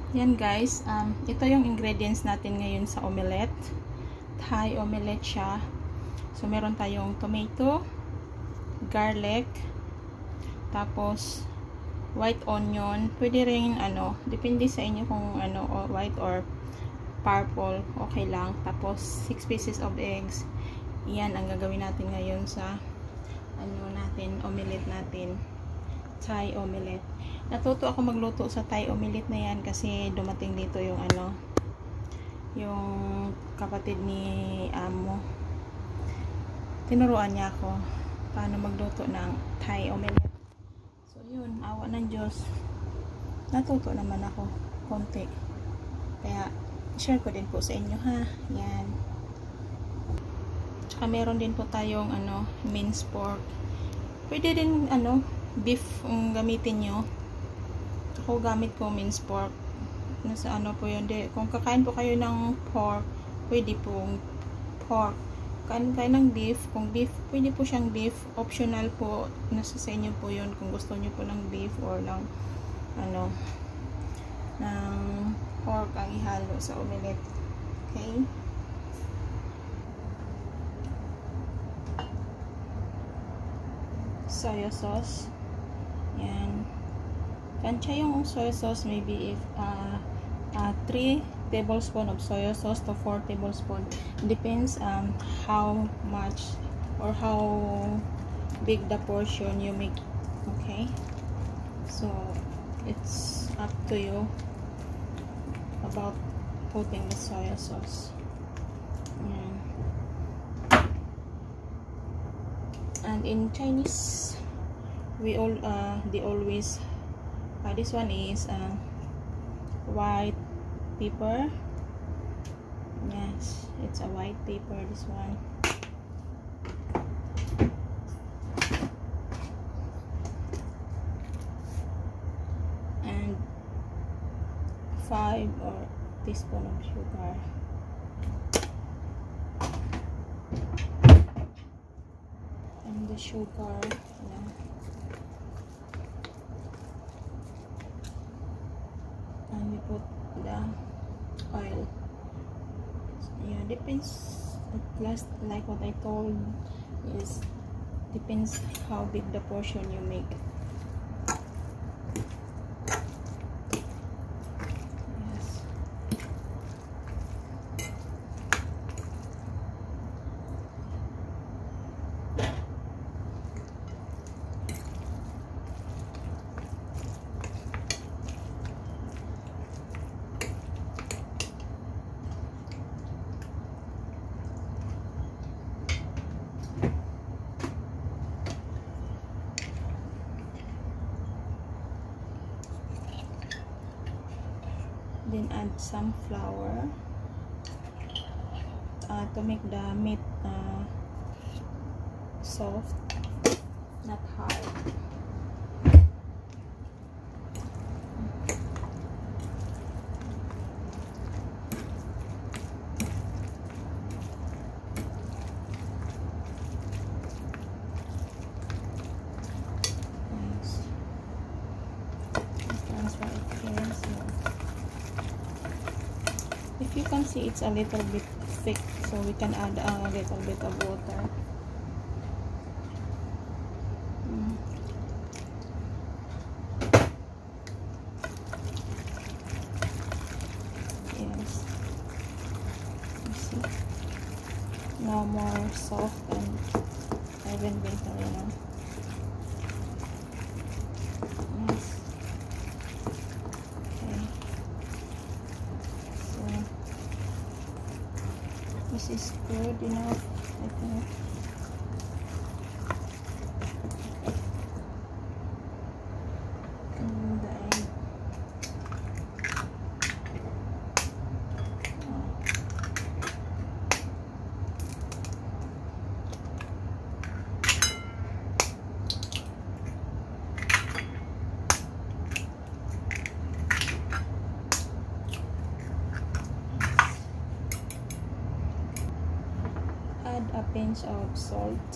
Yan guys, ito yung ingredients natin ngayon sa omelette. Thai omelette siya. So meron tayong tomato, garlic, tapos white onion. Pwede rin depende sa inyo kung white or purple, okay lang. Tapos 6 pieces of eggs. Yan ang gagawin natin ngayon sa omelette natin. Thai omelette. Natuto ako magluto sa Thai omelette na yan kasi dumating dito yung yung kapatid ni amo. Tinuruan niya ako paano magluto ng Thai omelette. So yun, awa ng Diyos. Natuto naman ako konti. Kaya share ko din po sa inyo ha. Yan. Tsaka meron din po tayong minced pork. Pwede din beef ang gamitin nyo. Ako gamit ko minced pork. Nasa po yun. Kung kakain po kayo ng pork, pwede pong pork. Kain kayo ng beef. Kung beef, pwede po siyang beef. Optional po. Nasa sa inyo po yun. Kung gusto nyo po ng beef or ng ng pork ang ihalo sa omelette. Okay? Soya sauce. Yan. Kansya yung soy sauce, maybe if 3 tablespoon of soy sauce to 4 tablespoon. Depends how much or how big the portion you make. Okay? So, it's up to you about putting the soy sauce. And in Chinese, they always this one is white pepper. Yes, it's a white pepper, this one. And 5 teaspoon of sugar. And the sugar, and we put the oil. Yeah, depends. Last, like what I told, is depends how big the portion you make. Yes. Then add some flour to make the meat soft, not hard. Nice. Transfer it here. If you can see, it's a little bit thick, so we can add a little bit of water. Yes. You see? Now more soft and even better, Nice. This is good enough, I think. And the egg. Add a pinch of salt.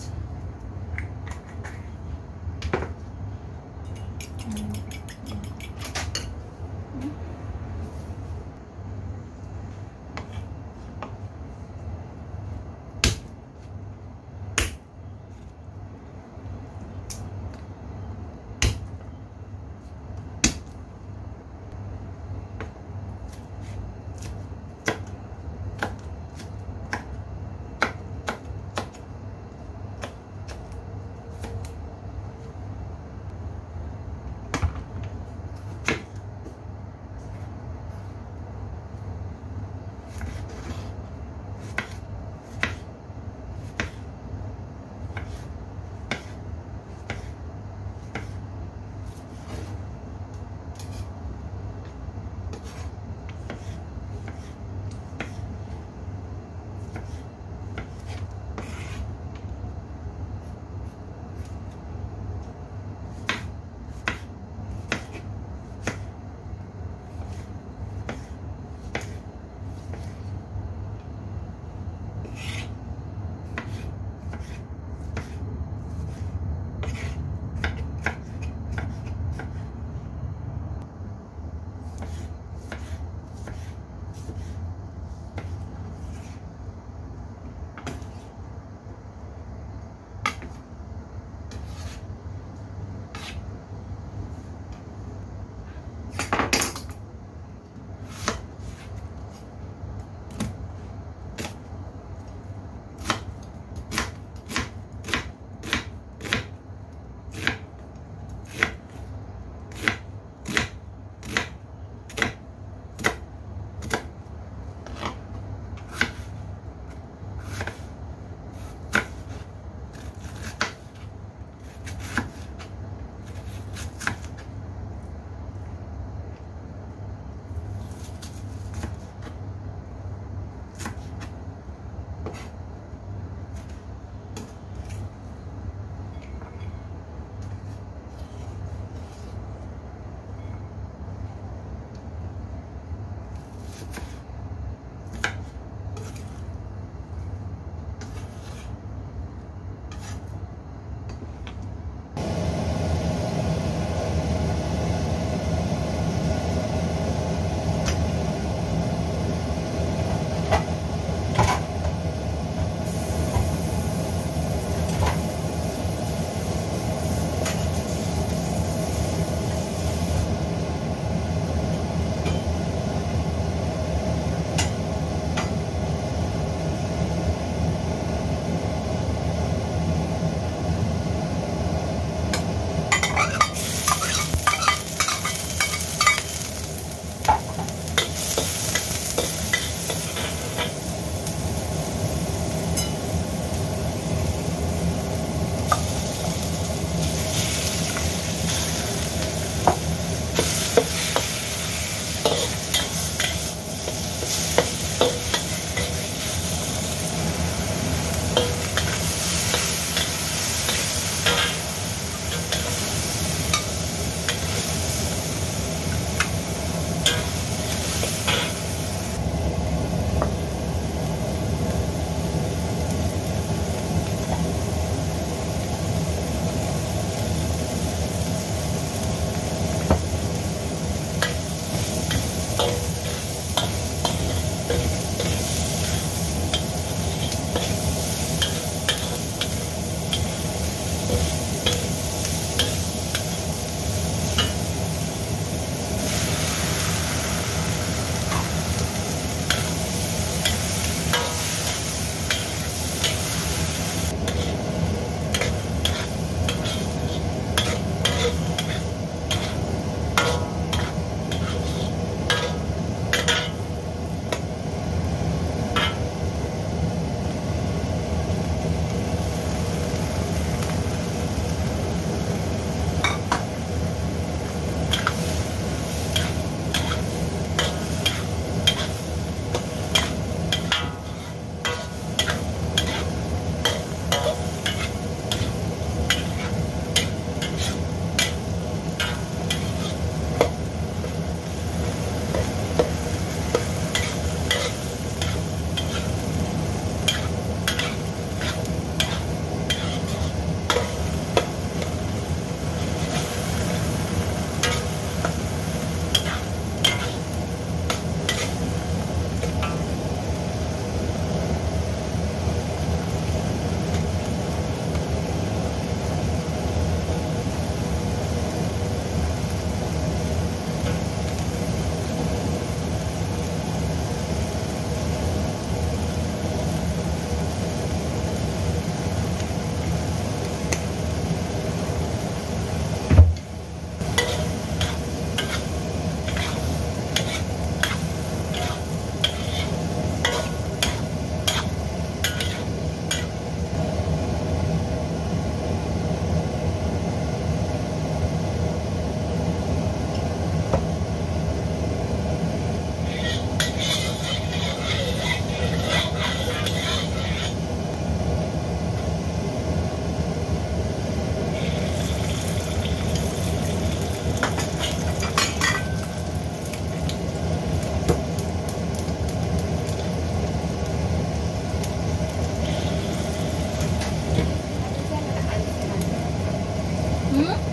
Hmm?